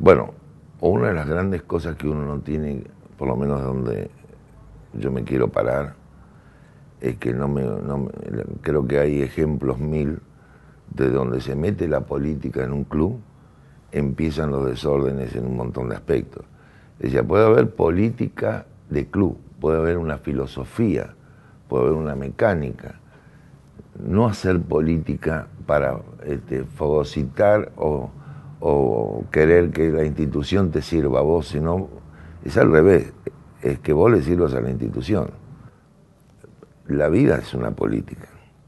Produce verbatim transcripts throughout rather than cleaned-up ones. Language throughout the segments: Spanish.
Bueno, una de las grandes cosas que uno no tiene, por lo menos donde yo me quiero parar, es que no me, no me, creo que hay ejemplos mil de donde se mete la política en un club, empiezan los desórdenes en un montón de aspectos. Es decir, puede haber política de club, puede haber una filosofía, puede haber una mecánica. No hacer política para este, fagocitar o, o querer que la institución te sirva a vos, sino es al revés, es que vos le sirvas a la institución. La vida es una política.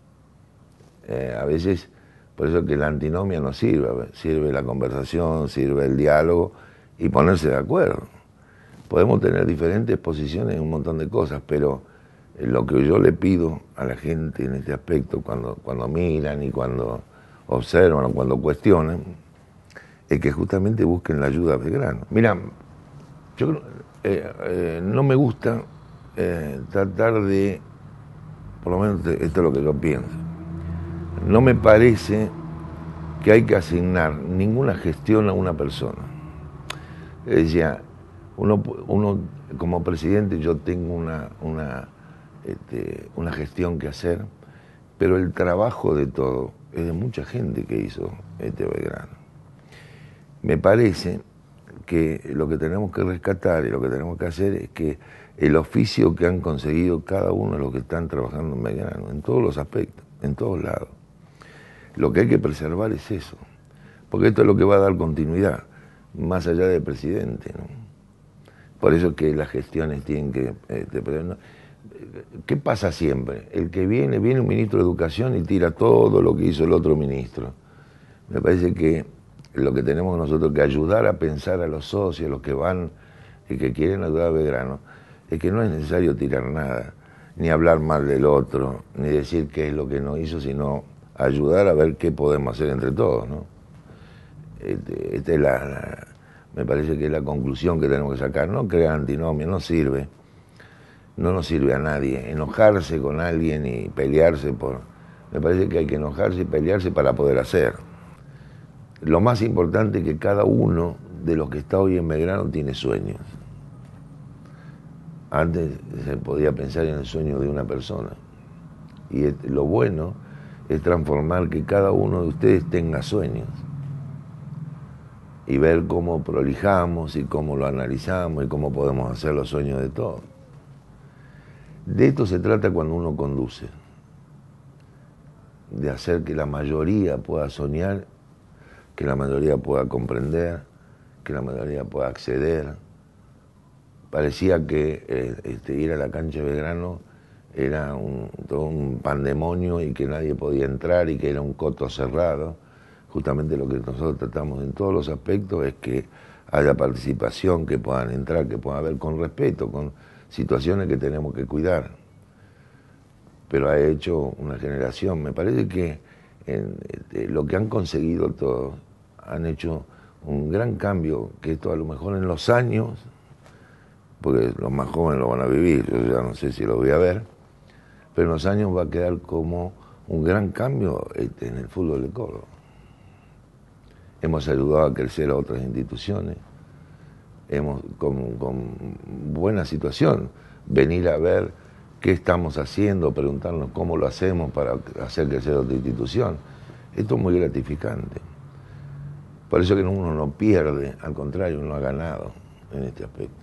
Eh, a veces, por eso que la antinomia no sirve, sirve la conversación, sirve el diálogo y ponerse de acuerdo. Podemos tener diferentes posiciones en un montón de cosas, pero lo que yo le pido a la gente en este aspecto, cuando, cuando miran y cuando observan o cuando cuestionan, es que justamente busquen la ayuda a Belgrano. Mira, yo eh, eh, no me gusta eh, tratar de, por lo menos esto es lo que yo pienso, no me parece que hay que asignar ninguna gestión a una persona. Es decir, uno, uno como presidente yo tengo una, una, este, una gestión que hacer, pero el trabajo de todo es de mucha gente que hizo este Belgrano. Me parece que lo que tenemos que rescatar y lo que tenemos que hacer es que el oficio que han conseguido cada uno de los que están trabajando en Belgrano, en todos los aspectos, en todos lados, lo que hay que preservar es eso, porque esto es lo que va a dar continuidad, más allá del presidente, ¿no? Por eso es que las gestiones tienen que... Este, ¿qué pasa siempre? El que viene, viene un ministro de Educación y tira todo lo que hizo el otro ministro. Me parece que lo que tenemos nosotros que ayudar a pensar a los socios, los que van y que quieren ayudar a Belgrano, es que no es necesario tirar nada, ni hablar mal del otro, ni decir qué es lo que no hizo, sino ayudar a ver qué podemos hacer entre todos, ¿no? Este, esta es la, la, me parece que es la conclusión que tenemos que sacar. No crear antinomia, no sirve, no nos sirve a nadie. Enojarse con alguien y pelearse por... Me parece que hay que enojarse y pelearse para poder hacer. Lo más importante es que cada uno de los que está hoy en Belgrano tiene sueños. Antes se podía pensar en el sueño de una persona. Y lo bueno es transformar que cada uno de ustedes tenga sueños. Y ver cómo prolijamos y cómo lo analizamos y cómo podemos hacer los sueños de todos. De esto se trata cuando uno conduce. De hacer que la mayoría pueda soñar, que la mayoría pueda comprender, que la mayoría pueda acceder. Parecía que eh, este, ir a la cancha de Belgrano era un, todo un pandemonio y que nadie podía entrar y que era un coto cerrado. Justamente lo que nosotros tratamos en todos los aspectos es que haya participación, que puedan entrar, que puedan haber con respeto, con situaciones que tenemos que cuidar. Pero ha hecho una generación, me parece que en, este, lo que han conseguido todos, han hecho un gran cambio, que esto a lo mejor en los años, porque los más jóvenes lo van a vivir, yo ya no sé si lo voy a ver, pero en los años va a quedar como un gran cambio este, en el fútbol de Córdoba. Hemos ayudado a crecer a otras instituciones, hemos con, con buena situación, venir a ver qué estamos haciendo, preguntarnos cómo lo hacemos para hacer crecer otra institución. Esto es muy gratificante. Por eso que uno no pierde, al contrario, uno ha ganado en este aspecto.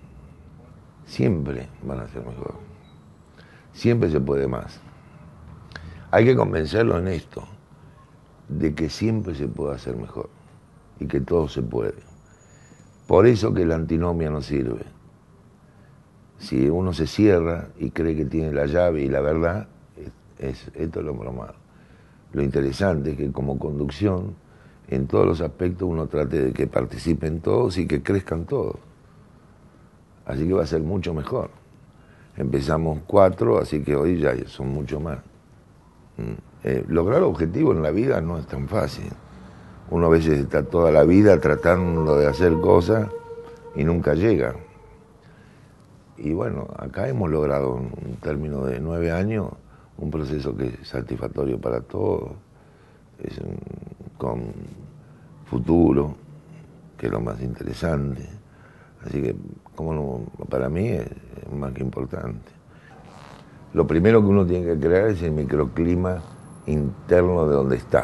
Siempre van a ser mejor. Siempre se puede más. Hay que convencerlo en esto, de que siempre se puede hacer mejor y que todo se puede. Por eso que la antinomia no sirve. Si uno se cierra y cree que tiene la llave y la verdad, es, es, esto es lo malo. Lo interesante es que como conducción, en todos los aspectos uno trate de que participen todos y que crezcan todos. Así que va a ser mucho mejor. Empezamos cuatro, así que hoy ya son mucho más. Eh, lograr objetivos en la vida no es tan fácil. Uno a veces está toda la vida tratando de hacer cosas y nunca llega. Y bueno, acá hemos logrado en un término de nueve años un proceso que es satisfactorio para todos, es un, con futuro, que es lo más interesante. Así que, como no, para mí es más que importante. Lo primero que uno tiene que crear es el microclima interno de donde está.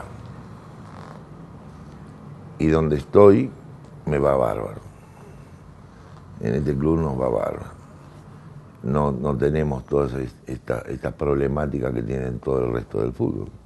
Y donde estoy, me va bárbaro. En este club nos va bárbaro. No, no tenemos todas estas esta problemáticas que tienen todo el resto del fútbol.